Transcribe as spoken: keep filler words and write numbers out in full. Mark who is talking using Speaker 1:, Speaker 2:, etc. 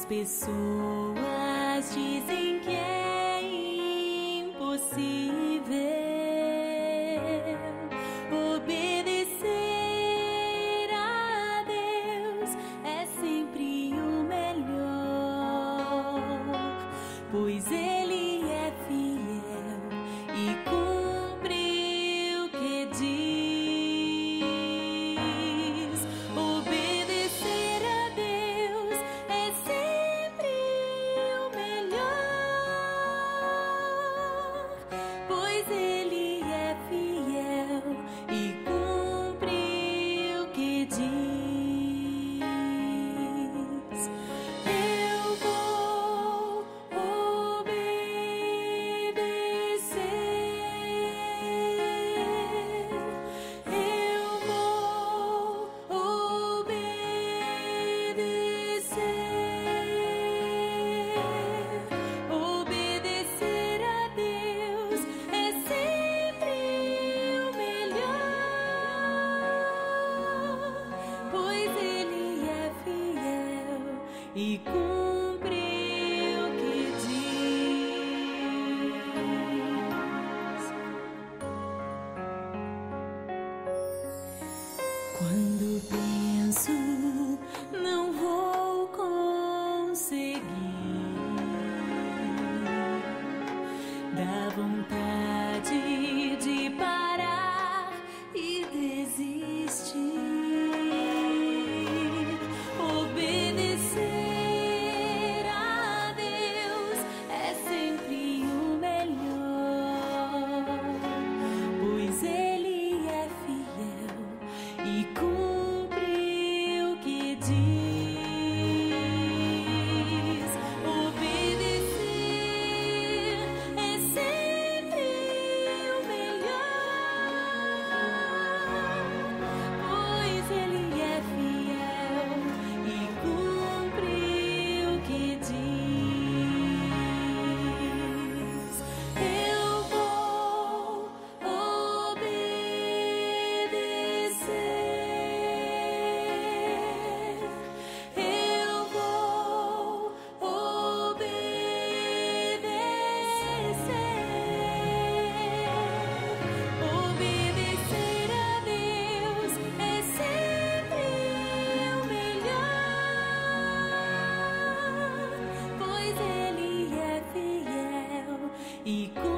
Speaker 1: pessoas dizem que é impossível obedecer a Deus, é sempre o melhor, pois Ele é fiel e cumpre o que diz. Obedecer a Deus é sempre o melhor, pois Ele é fiel e cumpre o que diz. Eu vou obedecer, eu vou obedecer. Obedecer a Deus é sempre o melhor, pois Ele é fiel e cumpre o que diz. Quando penso não vou conseguir, dá vontade de parar e desistir. Obedecer a Deus é sempre o melhor, pois Ele é fiel e cumpre o que diz. Obedecer é sempre o melhor, pois Ele é fiel e cumpre o que diz. Eu vou obedecer, eu vou obedecer. Obedecer a Deus é sempre o melhor, pois Ele é fiel e